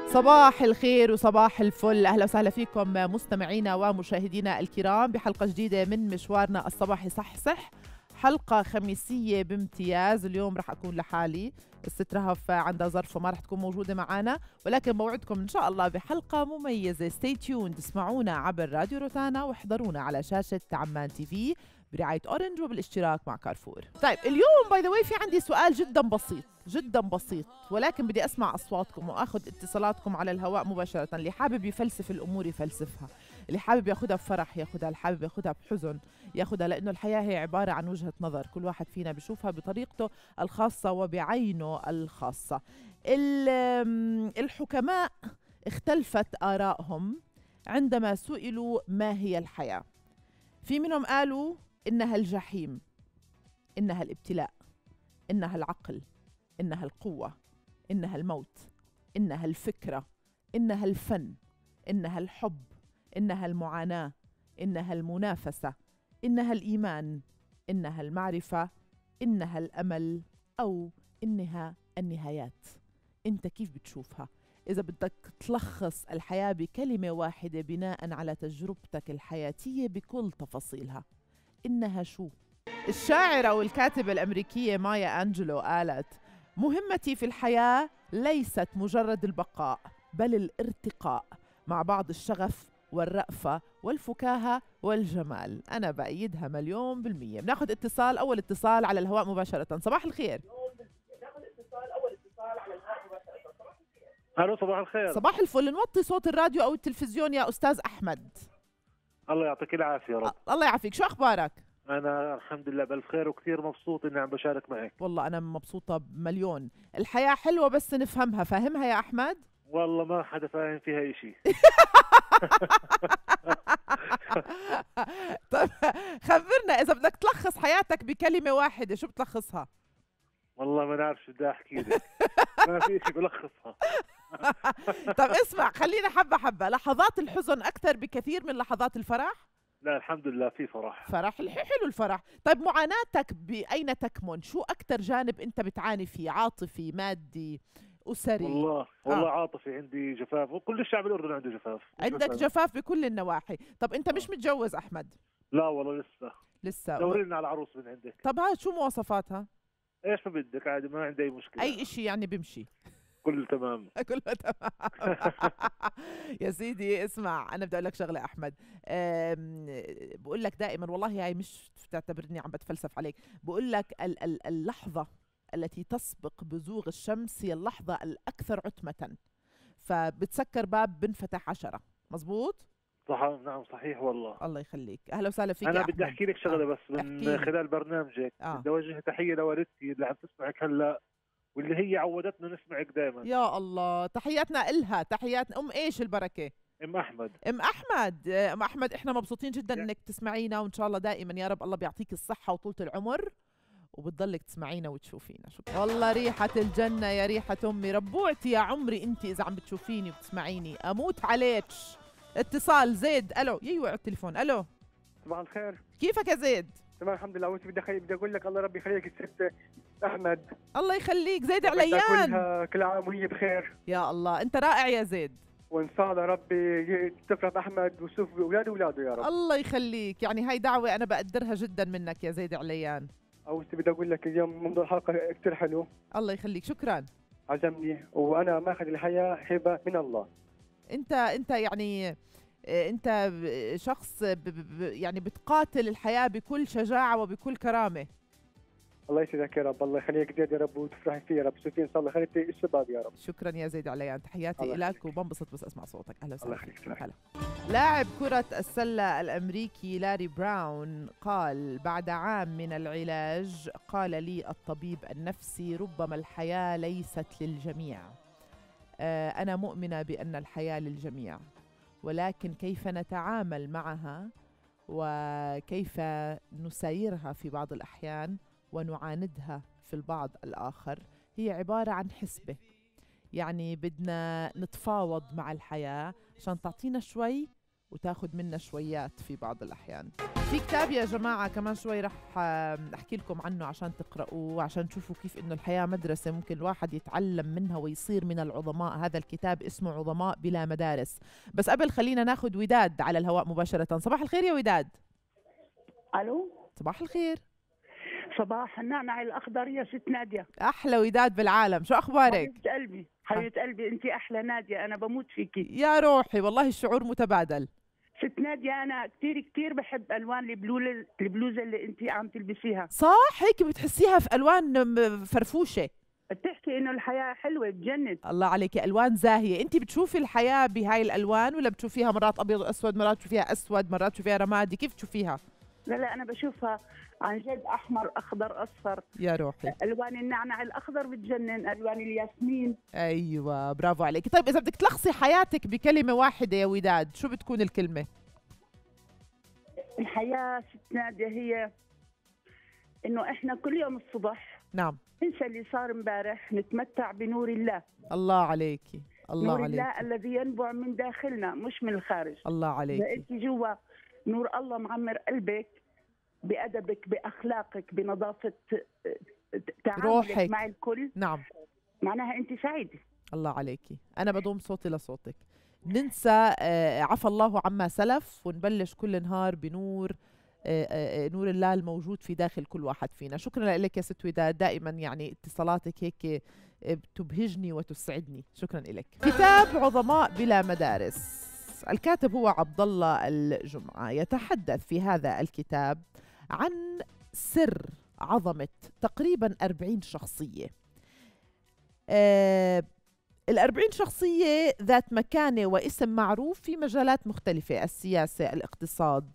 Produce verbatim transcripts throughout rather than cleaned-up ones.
صباح الخير وصباح الفل، أهلا وسهلا فيكم مستمعينا ومشاهدينا الكرام بحلقة جديدة من مشوارنا الصباحي صح صح. حلقة خميسية بامتياز. اليوم رح أكون لحالي، الست رهف عندها ظرف وما رح تكون موجودة معنا، ولكن موعدكم إن شاء الله بحلقة مميزة. ستي تيوند، اسمعونا عبر راديو روتانا واحضرونا على شاشة عمان تي في برعاية أورنج وبالاشتراك مع كارفور. طيب اليوم باي ذا واي في عندي سؤال جدا بسيط جدا بسيط، ولكن بدي أسمع أصواتكم وأخذ اتصالاتكم على الهواء مباشرة. اللي حابب يفلسف الأمور يفلسفها، اللي حابب ياخدها بفرح ياخدها، اللي حابب ياخدها بحزن ياخدها، لأنه الحياة هي عبارة عن وجهة نظر، كل واحد فينا بيشوفها بطريقته الخاصة وبعينه الخاصة. الحكماء اختلفت آرائهم عندما سئلوا ما هي الحياة. في منهم قالوا إنها الجحيم، إنها الابتلاء، إنها العقل، إنها القوة، إنها الموت، إنها الفكرة، إنها الفن، إنها الحب، إنها المعاناة، إنها المنافسة، إنها الإيمان، إنها المعرفة، إنها الأمل، أو إنها النهايات. أنت كيف بتشوفها؟ إذا بدك تلخص الحياة بكلمة واحدة بناء على تجربتك الحياتية بكل تفاصيلها، إنها شو؟ الشاعرة والكاتبة الأمريكية مايا أنجلو قالت: مهمتي في الحياة ليست مجرد البقاء بل الارتقاء، مع بعض الشغف والرأفة والفكاهة والجمال. أنا بأيدها مليون بالمية. بناخد اتصال، أول اتصال على الهواء مباشرة. صباح الخير. الو صباح الخير. صباح الفل. نوطي صوت الراديو أو التلفزيون يا أستاذ أحمد. الله يعطيك العافية يا رب. الله يعافيك. شو أخبارك؟ أنا الحمد لله بألف خير وكثير مبسوط إني عم بشارك معك. والله أنا مبسوطة بمليون. الحياة حلوة بس نفهمها. فاهمها يا أحمد؟ والله ما حدا فاهم فيها إشي. طيب خبرنا، إذا بدك تلخص حياتك بكلمة واحدة شو بتلخصها؟ والله ما نعرف شو بدي أحكي لك. ما في إشي بلخصها. طب اسمع، خلينا حبة حبة. لحظات الحزن أكثر بكثير من لحظات الفرح؟ لا الحمد لله في فرح. فرح حلو الفرح. طيب معاناتك بأين تكمن؟ شو أكثر جانب أنت بتعاني فيه؟ عاطفي، مادي، أسري؟ والله والله آه. عاطفي، عندي جفاف، وكل الشعب الأردني عنده جفاف. عندك جفاف بكل النواحي. طب أنت مش آه. متجوز أحمد؟ لا والله لسه. لسه. دوري لنا على عروس من عندك. طب هاي شو مواصفاتها؟ ايش ما بدك، عادي ما عندي أي مشكلة. أي إشي يعني بمشي. كله تمام. كله تمام. يا سيدي اسمع، انا بدي اقول لك شغله احمد. بقول لك دائما، والله هاي مش تعتبرني عم بتفلسف عليك، بقول لك اللحظه التي تسبق بزوغ الشمس هي اللحظه الاكثر عتمه، فبتسكر باب بنفتح عشرة. مزبوط؟ صح. نعم صحيح والله. الله يخليك. اهلا وسهلا فيك. انا يا بدي احكي لك شغله. آه. بس من خلال برنامجك آه. بدي اوجه تحيه لوالدتي اللي عم تسمعك هلا، واللي هي عودتنا نسمعك دائما. يا الله، تحياتنا إلها. تحياتنا. ام ايش البركه؟ ام احمد. ام احمد. ام احمد، احنا مبسوطين جدا انك تسمعينا، وان شاء الله دائما يا رب الله بيعطيك الصحه وطولة العمر وبتضلك تسمعينا وتشوفينا. شكرا. والله ريحه الجنه يا ريحه امي. ربوعتي يا عمري انت اذا عم بتشوفيني وبتسمعيني، اموت عليك. اتصال زيد. الو. يوقع على التليفون. الو صباح الخير. كيفك يا زيد؟ تمام الحمد لله. وانت بدي بدي اقول لك الله ربي يخليك الست احمد. الله يخليك. زيد عليان. كل عام وهي بخير. يا الله انت رائع يا زيد. وان شاء الله ربي تفرح احمد وشوف اولاده واولاده يا رب. الله يخليك. يعني هاي دعوه انا بقدرها جدا منك يا زيد عليان. او بدي اقول لك اليوم موضوع الحلقه كثير حلو. الله يخليك. شكرا. عجبني، وانا ماخذ الحياه هبه من الله. انت انت يعني انت شخص يعني بتقاتل الحياه بكل شجاعه وبكل كرامه. الله يسعدك يا رب. الله يخليك زيد يا رب وتفرحي فيه يا رب. شوفي ان شاء الله خليتي الشباب يا رب. شكرا يا زيد عليان. تحياتي لك وبنبسط بس اسمع صوتك. اهلا وسهلا. الله يخليك. هلا. لاعب كرة السلة الأمريكي لاري براون قال: بعد عام من العلاج قال لي الطبيب النفسي ربما الحياة ليست للجميع. آه أنا مؤمنة بأن الحياة للجميع، ولكن كيف نتعامل معها وكيف نسايرها في بعض الأحيان ونعاندها في البعض الآخر هي عبارة عن حسبة. يعني بدنا نتفاوض مع الحياة عشان تعطينا شوي وتاخد منا شويات في بعض الأحيان. في كتاب يا جماعة كمان شوي رح أحكي لكم عنه عشان تقرأوه، عشان تشوفوا كيف إنه الحياة مدرسة ممكن الواحد يتعلم منها ويصير من العظماء. هذا الكتاب اسمه عظماء بلا مدارس. بس قبل خلينا ناخد وداد على الهواء مباشرة. صباح الخير يا وداد. الو صباح الخير. صباح النعنع الاخضر يا ست ناديه. احلى وداد بالعالم، شو اخبارك؟ حبيبه قلبي حبيبه قلبي، انت احلى ناديه، انا بموت فيكي يا روحي، والله الشعور متبادل. ست ناديه انا كثير كثير بحب الوان البلوزه البلوزه اللي انت عم تلبسيها. صح، هيك بتحسيها في الوان م- فرفوشه. بتحكي انه الحياه حلوه بجنن. الله عليك، الوان زاهيه. انت بتشوفي الحياه بهاي الالوان ولا بتشوفيها مرات ابيض واسود، مرات بتشوفيها اسود، مرات بتشوفيها رمادي؟ كيف تشوفيها؟ لا لا انا بشوفها عن جد احمر اخضر اصفر. يا روحي، الوان النعنع الاخضر بتجنن، الوان الياسمين. ايوه برافو عليك. طيب اذا بدك تلخصي حياتك بكلمه واحده يا وداد، شو بتكون الكلمه؟ الحياه ست ناديه هي انه احنا كل يوم الصبح نعم، ننسى اللي صار امبارح، نتمتع بنور الله. الله عليكي، الله نور عليك، الله الذي ينبع من داخلنا مش من الخارج. الله إذا عليك. انت جوا نور الله معمر قلبك بأدبك بأخلاقك بنظافة تعاملك روحك مع الكل، نعم، معناها انت سعيدة. الله عليكي. أنا بضم صوتي لصوتك. ننسى آه، عفى الله عما سلف ونبلش كل نهار بنور آه، آه، نور الله الموجود في داخل كل واحد فينا. شكرا لك يا ست وداد، دائما يعني اتصالاتك هيك بتبهجني وتسعدني. شكرا لك. كتاب عظماء بلا مدارس، الكاتب هو عبد الله الجمعة. يتحدث في هذا الكتاب عن سر عظمة تقريبا أربعين شخصية. آه الأربعين شخصية ذات مكانة واسم معروف في مجالات مختلفة: السياسة، الاقتصاد،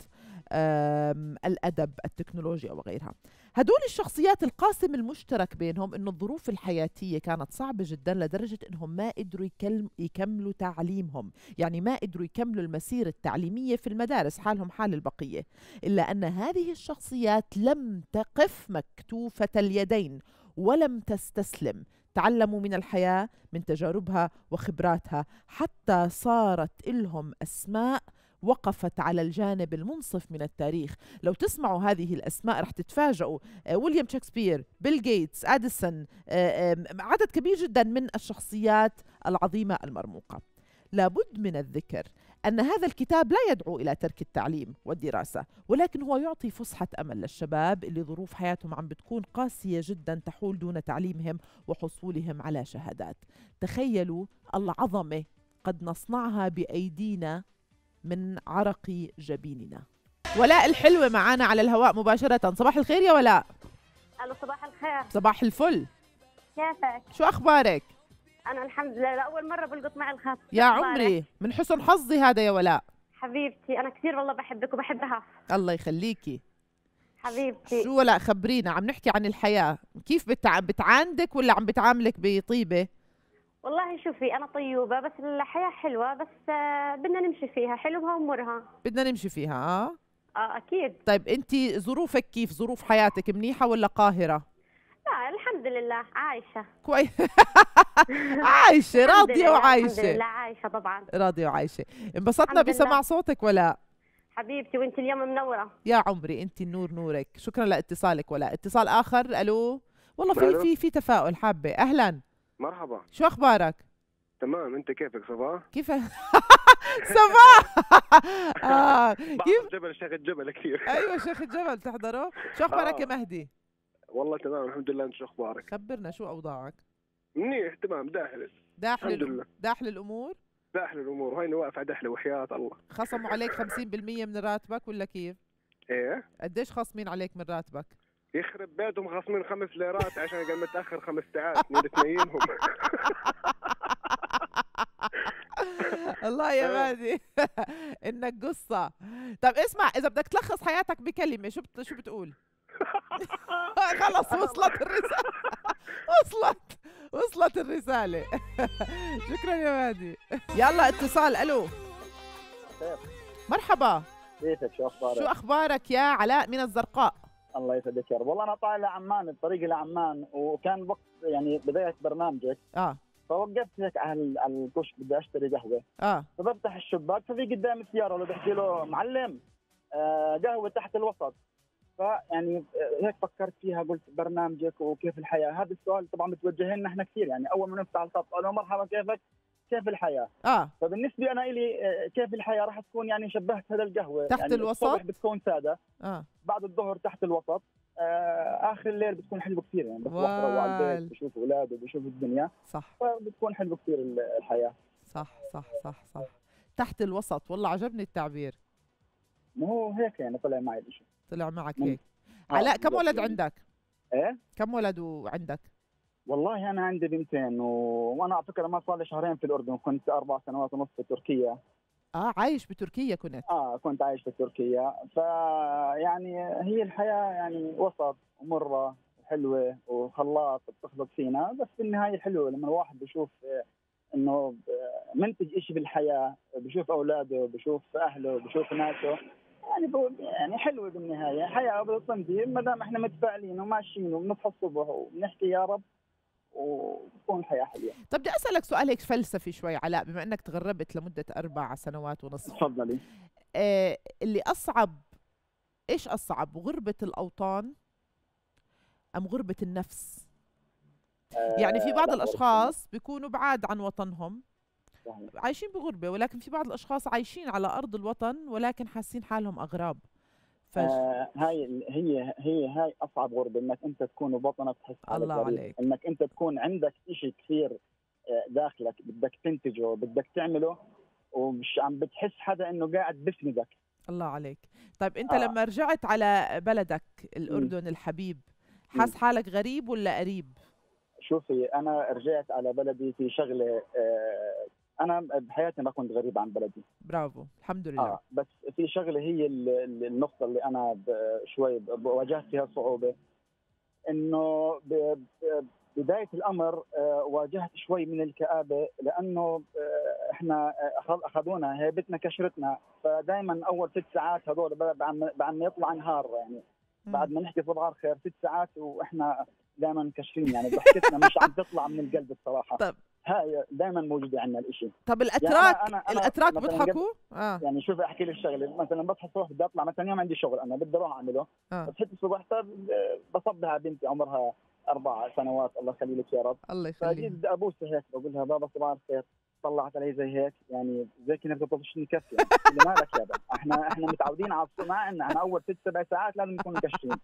الأدب، التكنولوجيا وغيرها. هدول الشخصيات القاسم المشترك بينهم إنه الظروف الحياتية كانت صعبة جدا لدرجة إنهم ما قدروا يكملوا تعليمهم، يعني ما قدروا يكملوا المسيرة التعليمية في المدارس، حالهم حال البقية. إلا أن هذه الشخصيات لم تقف مكتوفة اليدين ولم تستسلم، تعلموا من الحياة من تجاربها وخبراتها حتى صارت لهم أسماء وقفت على الجانب المنصف من التاريخ. لو تسمعوا هذه الأسماء رح تتفاجئوا: ويليام شكسبير، بيل غيتس، أديسون، عدد كبير جدا من الشخصيات العظيمة المرموقة. لابد من الذكر أن هذا الكتاب لا يدعو إلى ترك التعليم والدراسة، ولكن هو يعطي فسحة أمل للشباب اللي ظروف حياتهم عم بتكون قاسية جدا تحول دون تعليمهم وحصولهم على شهادات. تخيلوا العظمة قد نصنعها بأيدينا من عرق جبيننا. ولاء الحلوة معانا على الهواء مباشرة. صباح الخير يا ولاء. الو صباح الخير. صباح الفل. كيفك؟ شو أخبارك؟ أنا الحمد لله، لأول مرة بلقط معي الخط. يا عمري، من حسن حظي هذا يا ولاء. حبيبتي أنا كثير والله بحبك وبحبها. الله يخليكي حبيبتي. شو ولاء، خبرينا، عم نحكي عن الحياة، كيف بتع... بتعاندك ولا عم بتعاملك بطيبة؟ والله شوفي أنا طيوبة، بس الحياة حلوة، بس آه بدنا نمشي فيها، حلوها ومرها. بدنا نمشي فيها. اه اه أكيد. طيب انت ظروفك كيف؟ ظروف حياتك منيحة ولا قاهرة؟ لا الحمد لله عايشة كويس. عايشة راضية وعايشة. الحمد لله عايشة طبعا، راضية وعايشة. انبسطنا بسماع صوتك ولا؟ حبيبتي وانت اليوم منورة. يا عمري انت النور نورك. شكرا لاتصالك ولا. اتصال اخر. الو. والله في في في تفاؤل. حابة. اهلا. مرحبا. شو اخبارك؟ تمام، انت كيفك صباح؟ كيف؟ صباح. آه. كيف؟ جبل شيخ الجبل كثير. ايوه شيخ الجبل تحضره. شو اخبارك آه. يا مهدي؟ والله تمام الحمد لله، انت شو اخبارك؟ خبرنا شو اوضاعك؟ منيح تمام، داخل داخل الحمد لله. داخل الامور؟ داخل الامور، وهيني واقف على دحله وحياة الله. خصموا عليك خمسين بالمية من راتبك ولا كيف؟ ايه. قديش خاصمين عليك من راتبك؟ يخرب بيتهم، خاصمين خمس ليرات عشان قال متاخر خمس ساعات من تنينهم. الله يا مهدي. انك قصة. طب اسمع، اذا بدك تلخص حياتك بكلمة شو بت... شو بتقول؟ خلص وصلت الرسالة. وصلت وصلت الرسالة. شكرا يا مهدي. يلا اتصال. الو. مرحبا. كيفك؟ شو اخبارك؟ شو اخبارك يا علاء من الزرقاء؟ الله يسعدك يا رب. والله انا طالع لعمان، الطريق لعمان، وكان وقت يعني بدايه برنامجك. اه فوقفت هيك على على الكشك بدي اشتري قهوه، اه فبفتح الشباك ففي قدامي السياره ولو بحكي له معلم آه قهوه تحت الوسط. فيعني آه، هيك فكرت فيها، قلت برنامجك وكيف الحياه، هذا السؤال طبعا بتوجه لنا احنا كثير، يعني اول ما نفتح الخط الو مرحبا كيفك؟ كيف الحياه؟ اه فبالنسبه انا الي آه، كيف الحياه راح تكون يعني شبهتها للقهوه، تحت يعني الوسط؟ الصبح بتكون ساده، اه بعد الظهر تحت الوسط، آه اخر الليل بتكون حلوه كثير، يعني بس واحد روح على وال. البيت بشوف اولاده بشوف الدنيا، صح فبتكون حلوه كثير الحياه. صح صح صح صح تحت الوسط، والله عجبني التعبير. ما هو هيك يعني طلع معي الشيء. طلع معك من- هيك. آه، علاء كم بالضبط ولد يعني. عندك؟ ايه كم ولد وعندك؟ والله انا عندي بنتين و... وانا على فكره ما صار لي شهرين في الاردن، كنت اربع سنوات ونص في تركيا. اه عايش بتركيا كنت؟ اه كنت عايش في تركيا، فيعني هي الحياه يعني وسط ومره وحلوه وخلاط بتخلط فينا، بس في النهايه حلوه لما الواحد بشوف آه، انه آه، منتج شيء بالحياه، بشوف اولاده بشوف اهله بشوف ناسه، يعني بقول يعني حلوه بالنهايه حياه بتمضي ما دام احنا متفائلين وماشيين وبنصحى الصبح وبنحكي يا رب وبتكون الحياه حلوه. طب بدي اسالك سؤال هيك فلسفي شوي علاء، بما انك تغربت لمده اربع سنوات ونصف، تفضلي. آه اللي اصعب، ايش اصعب، غربه الاوطان ام غربه النفس؟ يعني في بعض لا، الاشخاص بيكونوا بعاد عن وطنهم صحيح. عايشين بغربه، ولكن في بعض الاشخاص عايشين على ارض الوطن ولكن حاسين حالهم اغراب. ف آه هاي هي هي هاي اصعب غربه، انك انت تكون بوطنك تحس حالك الله غريب. عليك. انك انت تكون عندك شيء كثير آه، داخلك بدك تنتجه بدك تعمله، ومش عم بتحس حدا انه قاعد بسندك. الله عليك. طيب انت آه. لما رجعت على بلدك الاردن الحبيب، حاس حالك غريب ولا قريب؟ شوفي انا رجعت على بلدي في شغله، آه انا بحياتي ما كنت غريب عن بلدي. برافو الحمد لله. اه بس في شغله هي ال- ال- النقطه اللي انا ب- شوي ب- واجهت فيها صعوبه، انه ب- ب- بدايه الامر آه، واجهت شوي من الكآبه، لانه آه، احنا آه، أخذ- اخذونا هيبتنا كشرتنا، فدائما اول ست ساعات هذول بعد ما بعد ما يطلع نهار، يعني بعد ما نحكي صباح الخير ست ساعات واحنا دائما مكشرين، يعني ضحكتنا مش عم تطلع من القلب الصراحه. طب هاي دائما موجوده عندنا الاشي. طب الاتراك، أنا- أنا- أنا الاتراك مثلاً بيضحكوا؟ اه يعني شوف احكي لك شغله، مثلا بصحى الصبح بدي اطلع مثلا يوم عندي شغل انا بدي اروح اعمله، اه بصحيت الصبح طب بصبها على بنتي عمرها اربع سنوات الله يخلي لك يا رب، الله فجيت يخليك. بدي ابوسها هيك بقول لها بابا صباح الخير، طلعت علي زي هيك يعني زي كنا بدها تطشني كف، يعني قلت لها مالك يابا احنا احنا متعودين على الصبح، ما عندنا احنا اول ست سبع ساعات لازم نكون مكشفين.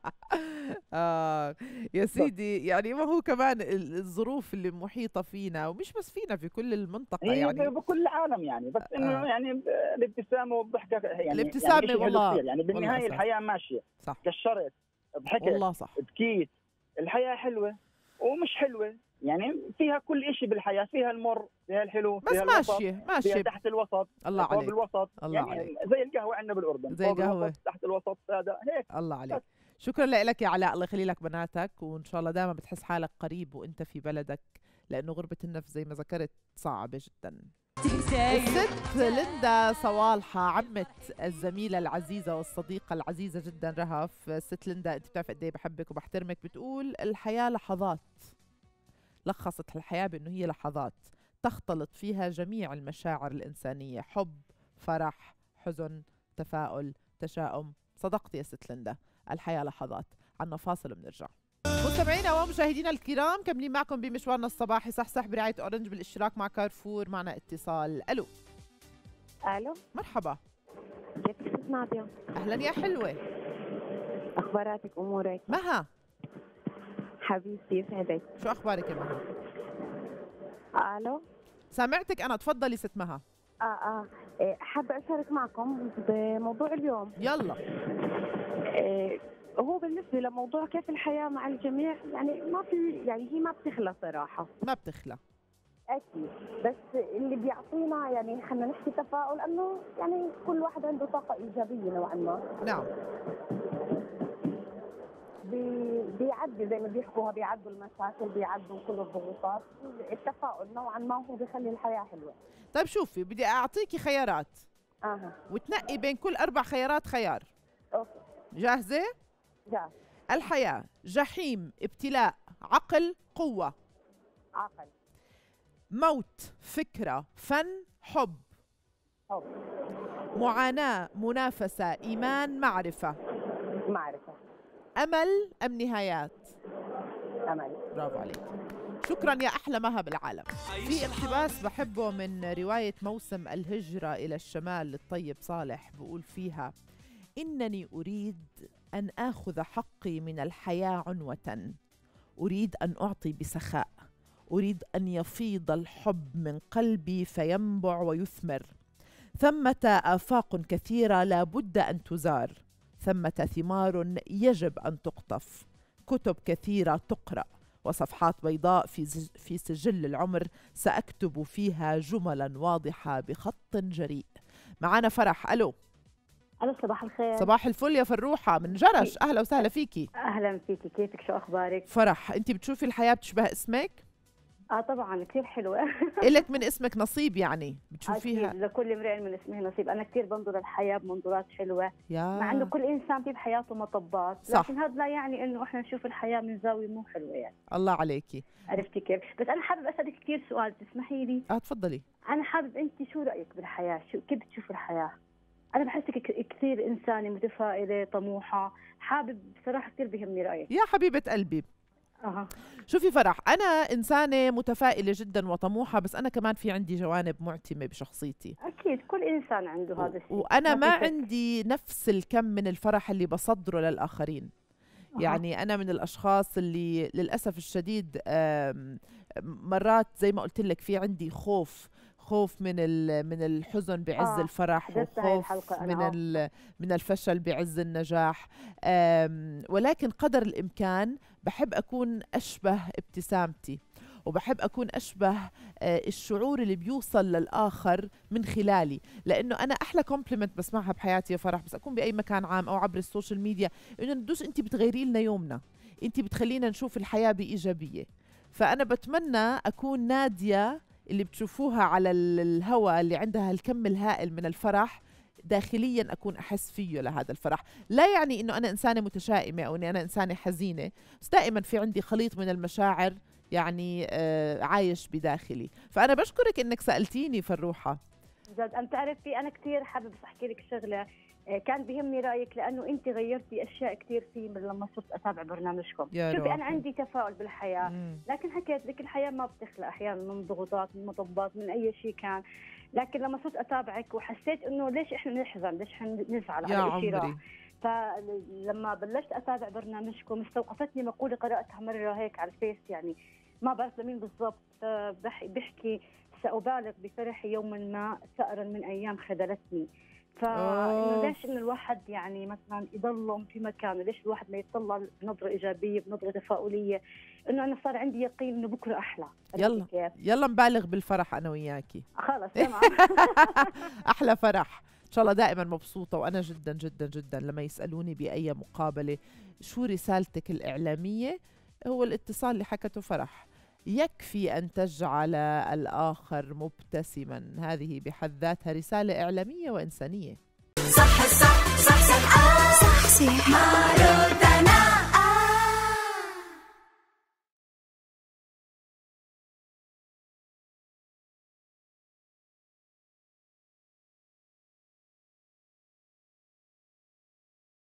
آه يا سيدي، يعني ما هو كمان ال- الظروف اللي محيطة فينا، ومش بس فينا، في كل المنطقة هي يعني. ب- بكل العالم يعني، بس انه آه. يعني ب- الابتسامه والضحكه يعني الابتسامة يعني إشي حلو والله- كثير، يعني والله بالنهايه أساس. الحياه ماشيه، صح كشرت ضحكت والله صح. بكيت، الحياه حلوه ومش حلوه، يعني فيها كل شيء بالحياه، فيها المر فيها الحلو بس فيها الوسط ماشية فيها ماشية. تحت الوسط الله فوق عليك. الوسط، الله يعني عليك. زي القهوه عندنا بالاردن، زي فوق القهوة. الوسط تحت الوسط ساده هيك. الله عليك. شكرا لك يا علاء، الله يخلي لك بناتك، وان شاء الله دائما بتحس حالك قريب وانت في بلدك، لانه غربة النفس زي ما ذكرت صعبة جدا. الست ليندا صوالحة، عمة الزميلة العزيزة والصديقة العزيزة جدا رهف. الست ليندا انت بتعرف قد ايه بحبك وبحترمك، بتقول الحياة لحظات، لخصت الحياة بانه هي لحظات تختلط فيها جميع المشاعر الإنسانية، حب، فرح، حزن، تفاؤل، تشاؤم. صدقت يا ست ليندا، الحياة لحظات. عنا فاصل وبنرجع. مستمعينا ومشاهدينا الكرام، كملين معكم بمشوارنا الصباحي صحصح برعاية أورنج بالاشتراك مع كارفور. معنا اتصال. ألو. الو، مرحبا. كيفك ست نادية؟ أهلا يا حلوة. اخباراتك امورك؟ مها، حبيبتي يسعدك. شو أخبارك يا مها؟ الو. سامعتك أنا، تفضلي ست مها. اه اه إيه، حابة اشارك معكم بموضوع اليوم. يلا. إيه، هو بالنسبة لموضوع كيف الحياة مع الجميع، يعني ما في، يعني هي ما بتخلى صراحة. ما بتخلى. اكيد، بس اللي بيعطينا يعني خلينا نحكي تفاؤل، انه يعني كل واحد عنده طاقة ايجابية نوعا ما. نعم. بي- بيعدي زي ما بيحكوها، بيعدوا المشاكل، بيعدوا كل الضغوطات. التفاؤل نوعا ما هو بيخلي الحياة حلوة. طيب شوفي، بدي أعطيكي خيارات اها وتنقي بين كل أربع خيارات خيار. اوكي جاهزة؟ جاهز. الحياة جحيم، ابتلاء، عقل، قوة. عقل. موت، فكرة، فن، حب. حب. معاناة، منافسة، إيمان، معرفة. معرفة. أمل أم نهايات؟ أمل. برافو عليك. شكرا يا أحلى مها بالعالم. في اقتباس بحبه من رواية موسم الهجرة إلى الشمال للطيب صالح، بقول فيها: إنني أريد أن آخذ حقي من الحياة عنوة، أريد أن أعطي بسخاء، أريد أن يفيض الحب من قلبي فينبع ويثمر. ثمة آفاق كثيرة لا بد أن تزار، ثمة ثمار يجب أن تقطف، كتب كثيرة تقرأ، وصفحات بيضاء في في سجل العمر سأكتب فيها جملا واضحة بخط جريء. معنا فرح. ألو. ألو، صباح الخير. صباح الفل يا فروحة من جرش، أهلا وسهلا فيكي. أهلا فيكي، كيفك، شو أخبارك؟ فرح، أنت بتشوفي الحياة بتشبه اسمك؟ اه طبعا كثير حلوة. إلك من اسمك نصيب يعني بتشوفيها؟ أكيد، لكل امرئ من اسمه نصيب. أنا كثير بنظر الحياة بمنظورات حلوة، يا مع إنه كل إنسان في بحياته مطبات، صح. لكن هذا لا يعني إنه إحنا نشوف الحياة من زاوية مو حلوة يعني. الله عليكي. عرفتي كيف؟ بس أنا حابب أسألك كثير سؤال، تسمحي لي؟ اه تفضلي. أنا حابب، أنت شو رأيك بالحياة؟ شو كيف بتشوف الحياة؟ أنا بحسك كثير إنسانة متفائلة طموحة، حابب بصراحة كثير بيهمني رأيك. يا حبيبة قلبي. أها. شوفي فرح، أنا إنسانة متفائلة جدا وطموحة، بس أنا كمان في عندي جوانب معتمة بشخصيتي. أكيد كل إنسان عنده هذا الشيء، وأنا ما, ما عندي نفس الكم من الفرح اللي بصدره للآخرين. أه. يعني أنا من الأشخاص اللي للأسف الشديد مرات زي ما قلت لك في عندي خوف خوف من من الحزن بعز آه. الفرح، وخوف من من الفشل بعز النجاح. ولكن قدر الإمكان بحب أكون أشبه ابتسامتي، وبحب أكون أشبه الشعور اللي بيوصل للآخر من خلالي، لأنه أنا أحلى كومبلمنت بسمعها بحياتي يا فرح، بس أكون بأي مكان عام أو عبر السوشيال ميديا، إنه ندوس أنت بتغيري لنا يومنا، أنت بتخلينا نشوف الحياة بإيجابية. فأنا بتمنى أكون نادية اللي بتشوفوها على الهواء اللي عندها الكم الهائل من الفرح، داخليا أكون أحس فيه لهذا الفرح. لا يعني إنه أنا إنسانة متشائمة أو إني أنا إنسانة حزينة، بس دائما في عندي خليط من المشاعر يعني آه عايش بداخلي. فأنا بشكرك إنك سألتيني فروحة. جد أنت تعرفي أنا كثير حابب أحكي لك شغلة، كان بيهمني رأيك لأنه أنت غيرتي أشياء كثير فيه من لما صرت أتابع برنامجكم. شوفي روح. أنا عندي تفاؤل بالحياة، مم. لكن حكيت لك الحياة ما بتخلق أحيانا من ضغوطات، من مطبات، من أي شيء كان، لكن لما صرت أتابعك وحسيت إنه ليش إحنا نحزن، ليش إحنا نزعل على شيء راح. فلما بلشت أتابع برنامجكم استوقفتني مقولة قرأتها مرة هيك على الفيس، يعني ما بعرف لمين بالضبط، بحكي سأبالغ بفرحي يوما ما ثأرا من أيام خذلتني. فإنه ليش إنه الواحد يعني مثلا يضل في مكانه، ليش الواحد ما يطلع بنظرة إيجابية بنظرة تفاؤلية، إنه أنا صار عندي يقين إنه بكرة أحلى. يلا كيف؟ يلا نبالغ بالفرح أنا وياكي. خلص تمام. أحلى فرح إن شاء الله، دائما مبسوطة. وأنا جدا جدا جدا لما يسألوني بأي مقابلة شو رسالتك الإعلامية، هو الاتصال اللي حكته فرح، يكفي أن تجعل الآخر مبتسما، هذه بحد ذاتها رسالة إعلامية وإنسانية. صح صح صح صح صح صح